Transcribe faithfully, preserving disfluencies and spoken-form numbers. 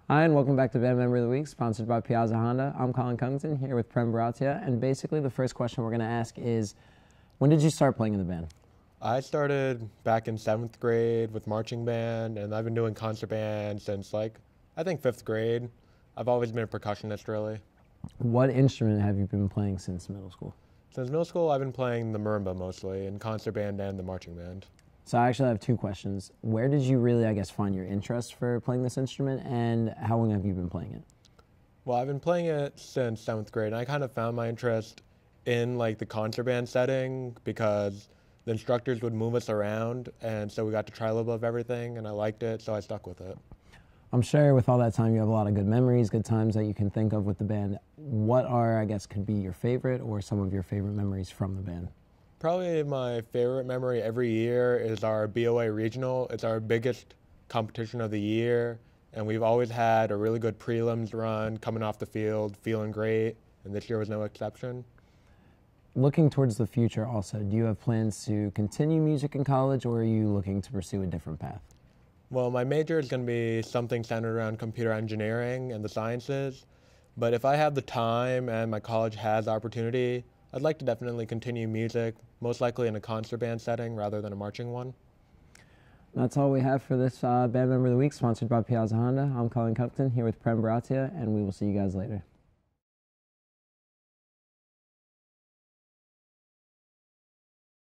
Hi, and welcome back to Band Member of the Week, sponsored by Piazza Honda. I'm Colin Covington, here with Prem Baratia, and basically the first question we're going to ask is, when did you start playing in the band? I started back in seventh grade with marching band, and I've been doing concert band since, like, I think fifth grade. I've always been a percussionist, really. What instrument have you been playing since middle school? Since middle school, I've been playing the marimba mostly, in concert band and the marching band. So I actually have two questions. Where did you really, I guess, find your interest for playing this instrument, and how long have you been playing it? Well, I've been playing it since seventh grade, and I kind of found my interest in, like, the concert band setting because the instructors would move us around, and so we got to try a little bit of everything, and I liked it, so I stuck with it. I'm sure with all that time you have a lot of good memories, good times that you can think of with the band. What are, I guess, could be your favorite or some of your favorite memories from the band? Probably my favorite memory every year is our B O A Regional. It's our biggest competition of the year, and we've always had a really good prelims run, coming off the field, feeling great, and this year was no exception. Looking towards the future also, do you have plans to continue music in college, or are you looking to pursue a different path? Well, my major is going to be something centered around computer engineering and the sciences, but if I have the time and my college has the opportunity, I'd like to definitely continue music, most likely in a concert band setting rather than a marching one. That's all we have for this uh, Band Member of the Week, sponsored by Piazza Honda. I'm Colin Covington, here with Prem Baratia, and we will see you guys later.